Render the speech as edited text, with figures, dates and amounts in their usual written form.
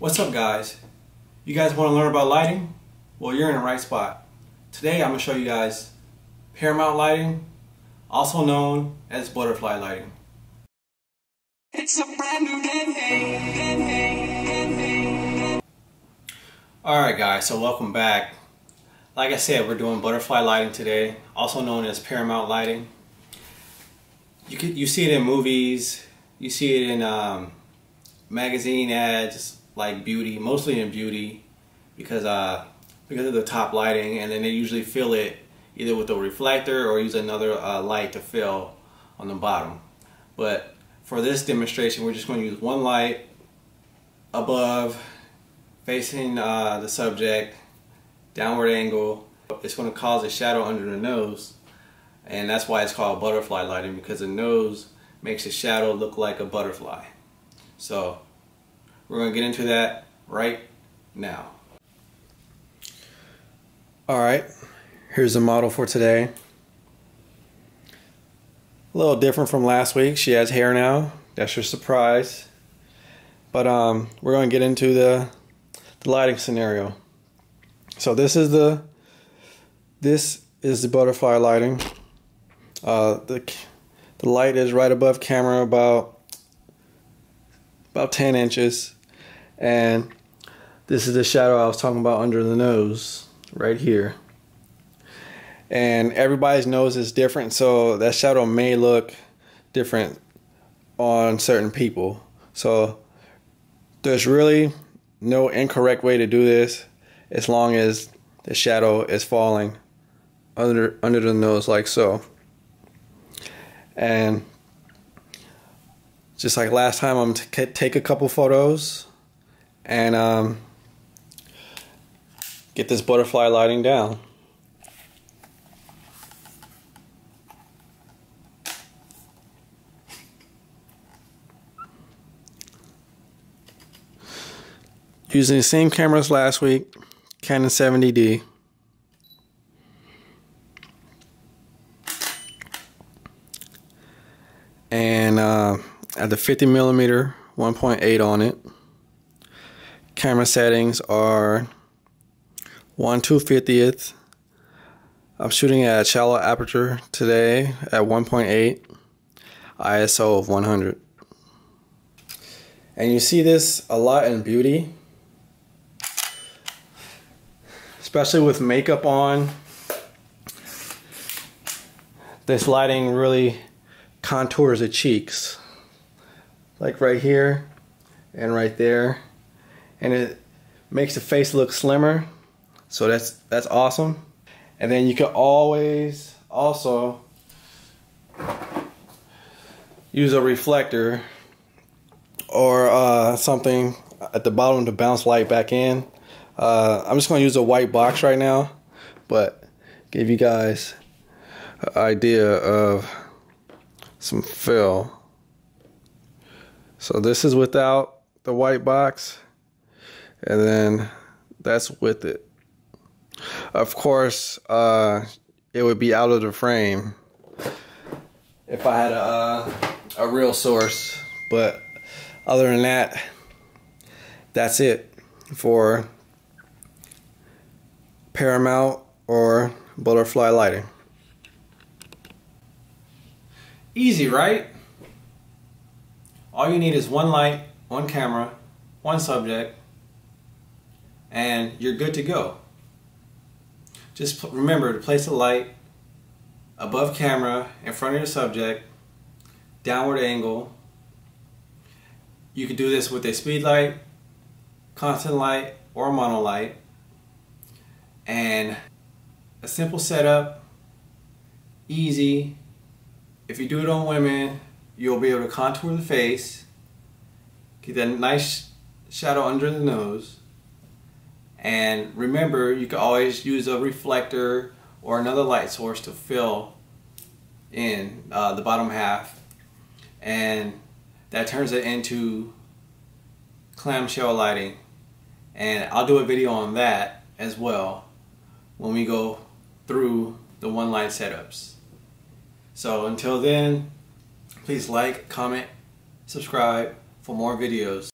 What's up, guys? You guys want to learn about lighting? Well, you're in the right spot. Today I'm going to show you guys Paramount lighting, also known as butterfly lighting. It's a brand new day. Alright guys, so welcome back. Like I said, we're doing butterfly lighting today, also known as Paramount lighting. You see it in movies, you see it in magazine ads, like beauty, mostly in beauty, because of the top lighting, and then they usually fill it either with a reflector or use another light to fill on the bottom. But for this demonstration, we're just going to use one light above, facing the subject, downward angle. It's going to cause a shadow under the nose, and that's why it's called butterfly lighting, because the nose makes the shadow look like a butterfly. So we're going to get into that right now. Alright, here's the model for today. A little different from last week. She has hair now. That's your surprise. But we're going to get into the lighting scenario. So this is the butterfly lighting. The light is right above camera, about 10 inches, and this is the shadow I was talking about under the nose, right here. And everybody's nose is different, so that shadow may look different on certain people. So there's really no incorrect way to do this, as long as the shadow is falling under the nose like so. And just like last time, I'm going to take a couple photos and get this butterfly lighting down. Using the same camera as last week, Canon 70D. And at the 50mm 1.8 on it. Camera settings are 1/250th. I'm shooting at a shallow aperture today at 1.8, ISO of 100. And you see this a lot in beauty, especially with makeup on. This lighting really contours the cheeks, like right here and right there, and it makes the face look slimmer, so that's awesome. And then you can always also use a reflector or something at the bottom to bounce light back in. I'm just going to use a white box right now, but give you guys an idea of some fill. So this is without the white box, and then that's with it. Of course, it would be out of the frame if I had a real source, but other than that, that's it for Paramount or butterfly lighting. Easy, right? All you need is one light, one camera, one subject, and you're good to go. Just remember to place the light above camera, in front of your subject, downward angle. You can do this with a speed light, constant light, or mono light. And a simple setup, easy. If you do it on women, you'll be able to contour the face, get that nice shadow under the nose, and remember, you can always use a reflector or another light source to fill in the bottom half, and that turns it into clamshell lighting. And I'll do a video on that as well when we go through the one light setups. So until then, please like, comment, subscribe for more videos.